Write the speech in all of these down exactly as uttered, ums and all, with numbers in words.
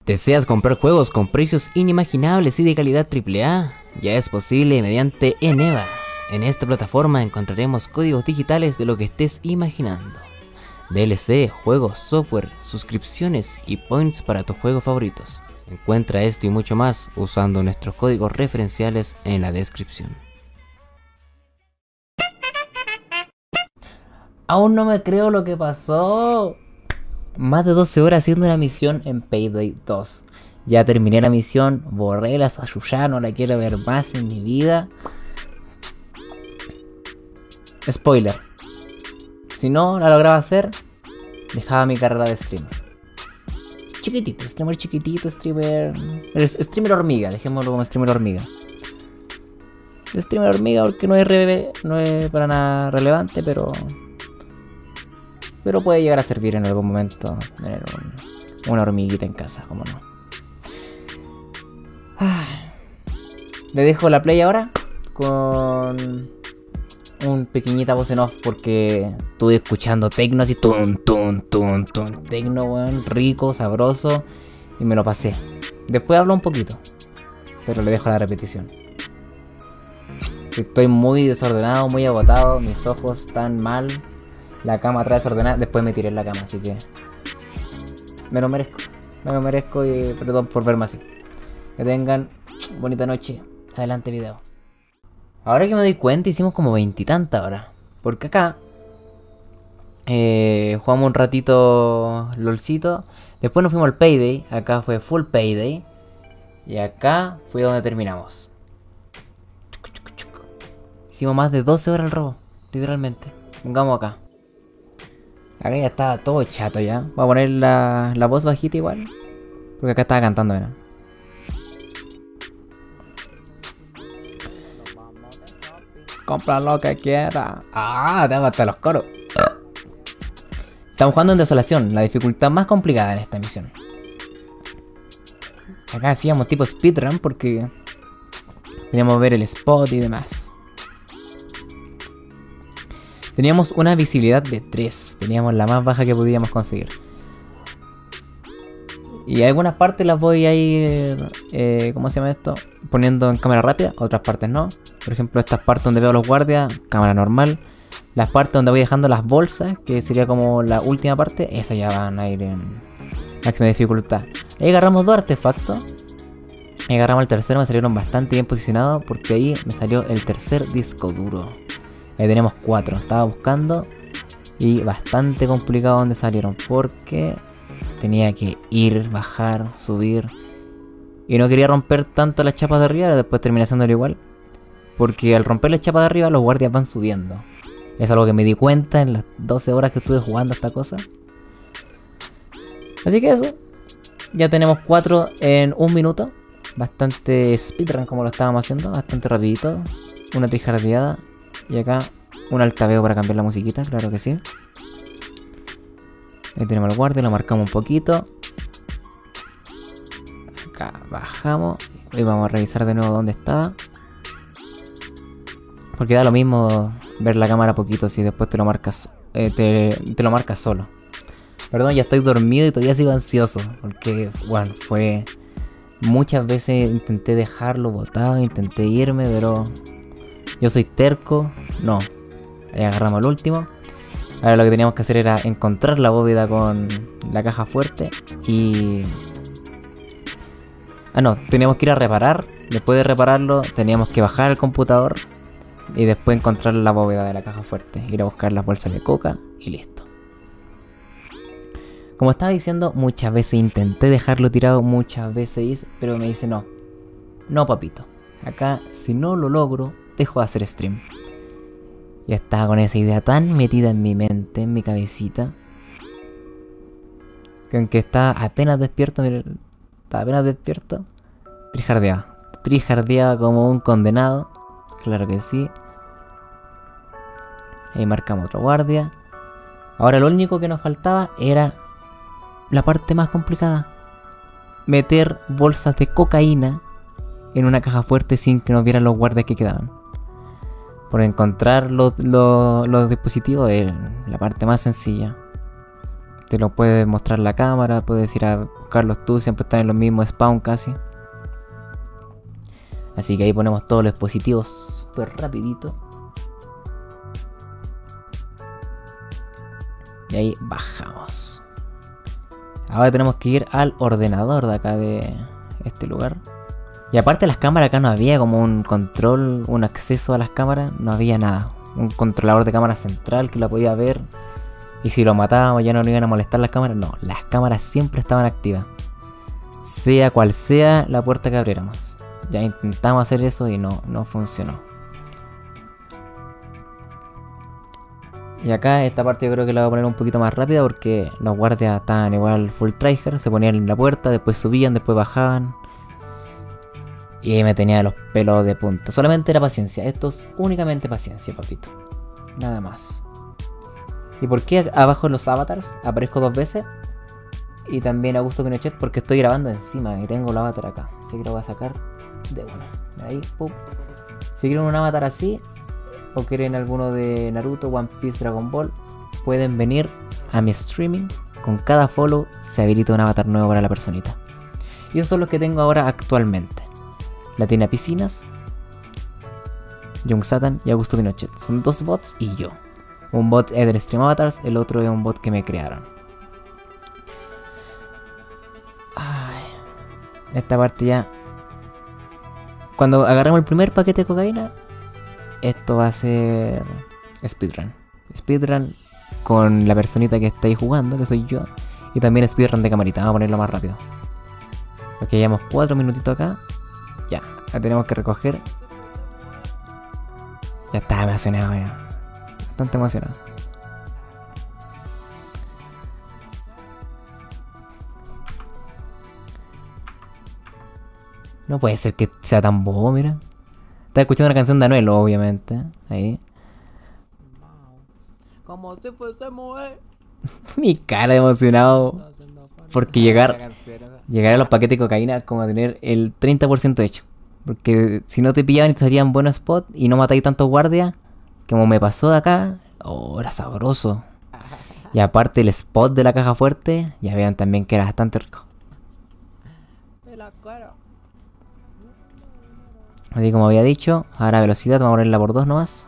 ¿Deseas comprar juegos con precios inimaginables y de calidad triple A? Ya es posible mediante Eneva. En esta plataforma encontraremos códigos digitales de lo que estés imaginando. D L C, juegos, software, suscripciones y points para tus juegos favoritos. Encuentra esto y mucho más usando nuestros códigos referenciales en la descripción. Aún no me creo lo que pasó. Más de doce horas haciendo una misión en Payday dos. Ya terminé la misión, borré la Sayuya, no la quiero ver más en mi vida. Spoiler. Si no la lograba hacer, dejaba mi carrera de streamer. Chiquitito, streamer chiquitito, streamer... Streamer hormiga, dejémoslo como streamer hormiga. Streamer hormiga porque no es, re... no es para nada relevante, pero... Pero puede llegar a servir en algún momento tener un, una hormiguita en casa, como no. Ah. Le dejo la play ahora con un pequeñita voz en off porque estuve escuchando tecno así, tun, tun, tun, tun, tecno, weón, rico, sabroso, y me lo pasé. Después hablo un poquito, pero le dejo la repetición. Estoy muy desordenado, muy agotado, mis ojos están mal. La cama atrás desordenada, después me tiré en la cama, así que me lo merezco, me lo merezco y perdón por verme así. Que tengan bonita noche. Adelante video. Ahora que me doy cuenta hicimos como veintitantas horas, porque acá eh, jugamos un ratito LOLcito, después nos fuimos al Payday, acá fue full Payday y acá fue donde terminamos. Hicimos más de doce horas el robo, literalmente. Pongamos acá. Acá ya estaba todo chato ya. Voy a poner la, la voz bajita igual, porque acá estaba cantando, ¿verdad? Compra lo que quiera. Ah, tengo hasta los coros. Estamos jugando en Desolación, la dificultad más complicada en esta misión. Acá hacíamos tipo speedrun porque teníamos que ver el spot y demás. Teníamos una visibilidad de tres. Teníamos la más baja que podíamos conseguir. Y algunas partes las voy a ir... Eh, ¿Cómo se llama esto? Poniendo en cámara rápida. Otras partes no. Por ejemplo, estas partes donde veo a los guardias, cámara normal. Las partes donde voy dejando las bolsas, que sería como la última parte, esas ya van a ir en máxima dificultad. Ahí agarramos dos artefactos. Ahí agarramos el tercero, me salieron bastante bien posicionados porque ahí me salió el tercer disco duro. Ahí tenemos cuatro, estaba buscando y bastante complicado donde salieron porque tenía que ir, bajar, subir y no quería romper tanto las chapas de arriba, después terminé haciéndolo igual porque al romper las chapas de arriba los guardias van subiendo. Es algo que me di cuenta en las doce horas que estuve jugando esta cosa. Así que eso, ya tenemos cuatro en un minuto, bastante speedrun como lo estábamos haciendo, bastante rapidito, una trijardeada. Y acá un altaveo para cambiar la musiquita, claro que sí. Ahí tenemos el guardia, lo marcamos un poquito. Acá bajamos. Y vamos a revisar de nuevo dónde estaba. Porque da lo mismo ver la cámara poquito si después te lo marcas, eh, te, te lo marcas solo. Perdón, ya estoy dormido y todavía sigo ansioso. Porque, bueno, fue... Muchas veces intenté dejarlo botado, intenté irme, pero... Yo soy terco, no. Ahí agarramos el último. Ahora lo que teníamos que hacer era encontrar la bóveda con la caja fuerte y... Ah no, teníamos que ir a reparar. Después de repararlo teníamos que bajar el computador y después encontrar la bóveda de la caja fuerte. Ir a buscar las bolsas de coca y listo. Como estaba diciendo, muchas veces intenté dejarlo tirado, muchas veces hice, pero me dice no. No, papito. Acá, si no lo logro, dejo de hacer stream. Ya estaba con esa idea tan metida en mi mente, en mi cabecita, que aunque estaba apenas despierto, miren, estaba apenas despierto, trijardeaba. Trijardeaba como un condenado. Claro que sí. Ahí marcamos otro guardia. Ahora lo único que nos faltaba era la parte más complicada. Meter bolsas de cocaína en una caja fuerte sin que nos vieran los guardias que quedaban. Por encontrar los, los, los dispositivos es la parte más sencilla. Te lo puede mostrar la cámara, puedes ir a buscarlos tú, siempre están en los mismos spawn casi. Así que ahí ponemos todos los dispositivos súper rapidito. Y ahí bajamos. Ahora tenemos que ir al ordenador de acá de este lugar. Y aparte las cámaras acá no había como un control, un acceso a las cámaras, no había nada. Un controlador de cámara central que la podía ver. Y si lo matábamos ya no nos iban a molestar las cámaras. No, las cámaras siempre estaban activas. Sea cual sea la puerta que abriéramos. Ya intentamos hacer eso y no, no funcionó. Y acá esta parte yo creo que la voy a poner un poquito más rápida porque los guardias estaban igual full tryhard. Se ponían en la puerta, después subían, después bajaban. Y me tenía los pelos de punta. Solamente era paciencia. Esto es únicamente paciencia, papito. Nada más. ¿Y por qué abajo en los avatars aparezco dos veces? Y también Augusto Pinochet porque estoy grabando encima y tengo el avatar acá. Así que lo voy a sacar de una. De ahí, pum. Si quieren un avatar así, o quieren alguno de Naruto, One Piece, Dragon Ball, pueden venir a mi streaming. Con cada follow se habilita un avatar nuevo para la personita. Y esos son los que tengo ahora actualmente. Latina Piscinas, Young Satan y Augusto Pinochet. Son dos bots y yo. Un bot es del Stream Avatars, el otro es un bot que me crearon. Ay, esta parte ya. Cuando agarramos el primer paquete de cocaína, esto va a ser speedrun. Speedrun con la personita que está ahí jugando, que soy yo. Y también speedrun de camarita, vamos a ponerlo más rápido. Ok, llevamos cuatro minutitos acá. Ya, la tenemos que recoger. Ya está emocionado ya. Bastante emocionado. No puede ser que sea tan bobo, mira. Estaba escuchando una canción de Anuel, obviamente. Ahí. Como si fuésemos, eh. Mi cara de emocionado. Porque llegar, llegar a los paquetes de cocaína es como tener el treinta por ciento hecho. Porque si no te pillaban y te salían buenos spots y no matáis tantos guardias, como me pasó de acá, oh, era sabroso. Y aparte el spot de la caja fuerte, ya vean también que era bastante rico. Así como había dicho, ahora velocidad, vamos a ponerla por dos nomás.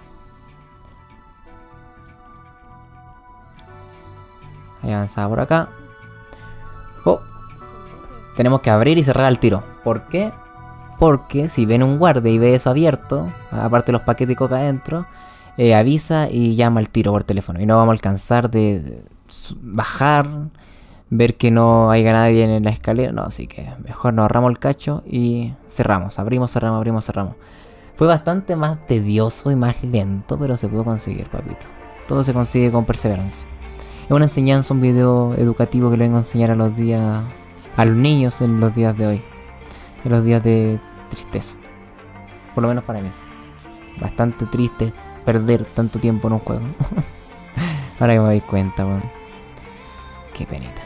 Ahí avanzaba por acá. Oh. Tenemos que abrir y cerrar al tiro. ¿Por qué? Porque si ven un guardia y ve eso abierto, aparte de los paquetes de coca adentro, eh, avisa y llama al tiro por teléfono. Y no vamos a alcanzar de bajar, ver que no haya nadie en la escalera. No, así que mejor nos ahorramos el cacho y cerramos. Abrimos, cerramos, abrimos, cerramos. Fue bastante más tedioso y más lento, pero se pudo conseguir, papito. Todo se consigue con perseverancia. Es una enseñanza, un video educativo que le vengo a enseñar a los días, a los niños en los días de hoy. En los días de tristeza. Por lo menos para mí. Bastante triste perder tanto tiempo en un juego. Ahora que me doy cuenta, weón. Qué penita.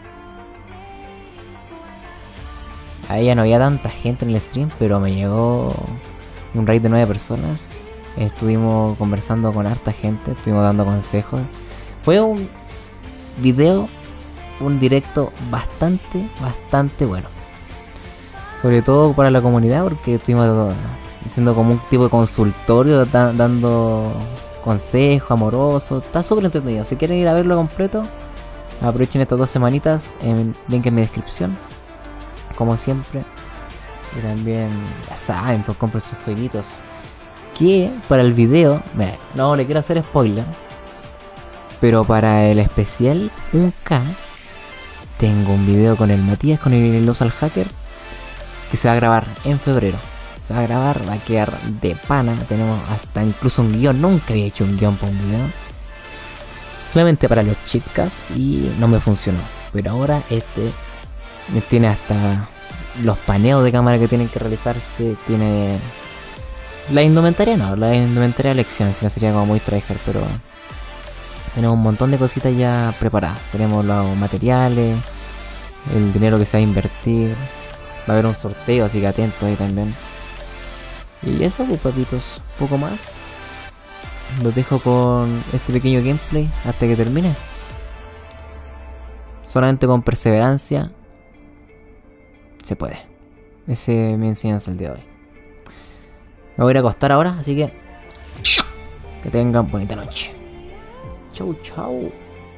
Ahí ya no había tanta gente en el stream, pero me llegó un raid de nueve personas. Estuvimos conversando con harta gente, estuvimos dando consejos. Fue un video, un directo bastante, bastante bueno. Sobre todo para la comunidad, porque estuvimos haciendo como un tipo de consultorio, da dando consejos amorosos. Está súper entretenido. Si quieren ir a verlo completo, aprovechen estas dos semanitas. En link en mi descripción. Como siempre. Y también, ya saben, pues compren sus jueguitos. Que para el video, mira, no le quiero hacer spoiler, pero para el especial uno K tengo un video con el Matías, con el Losal Hacker, que se va a grabar en febrero. Se va a grabar, va a quedar de pana. Tenemos hasta incluso un guión. Nunca había hecho un guión para un video. Solamente para los chipcasts y no me funcionó. Pero ahora este tiene hasta los paneos de cámara que tienen que realizarse. Tiene la indumentaria, no, la indumentaria de lección, si no sería como muy tryhard, pero tenemos un montón de cositas ya preparadas. Tenemos los materiales, el dinero que se va a invertir. Va a haber un sorteo, así que atentos ahí también. Y eso, pues papitos, poco más. Los dejo con este pequeño gameplay hasta que termine. Solamente con perseverancia se puede. Esa es mi enseñanza el día de hoy. Me voy a ir a acostar ahora, así que que tengan bonita noche. Chau, chau.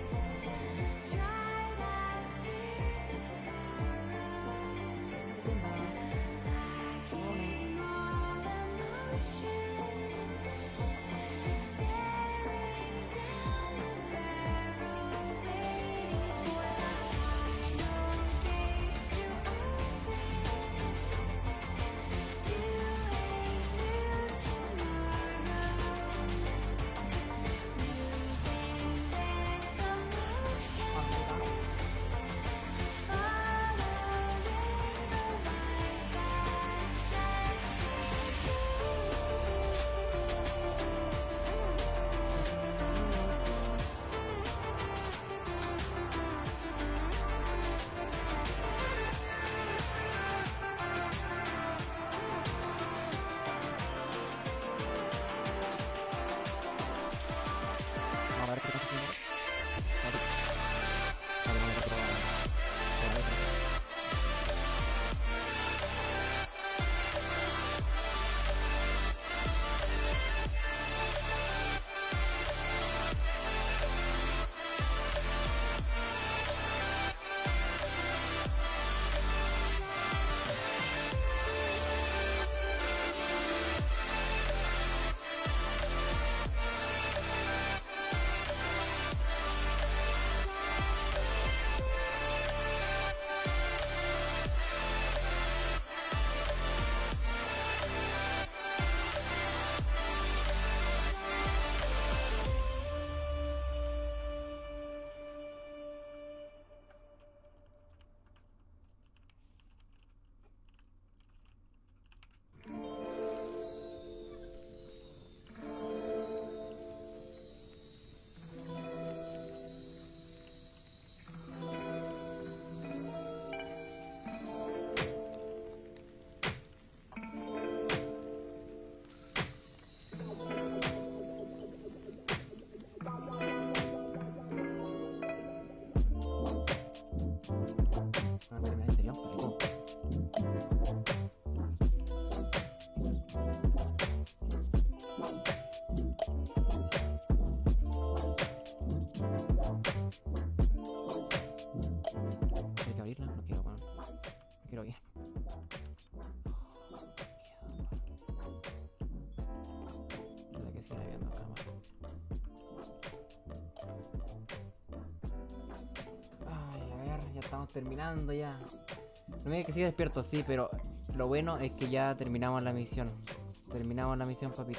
Estamos terminando ya. No me digas que sigue despierto, sí, pero lo bueno es que ya terminamos la misión. Terminamos la misión, papito.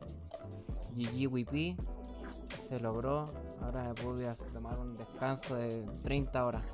G G W P. Se logró. Ahora me pude tomar un descanso de treinta horas.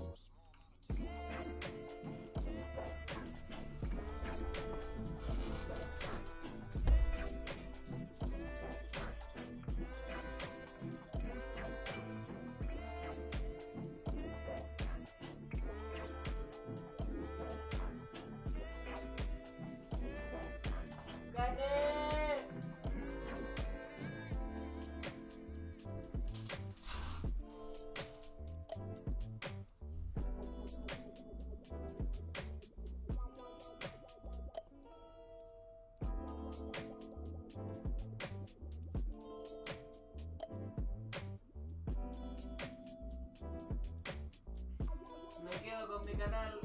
Me quedo con mi canal.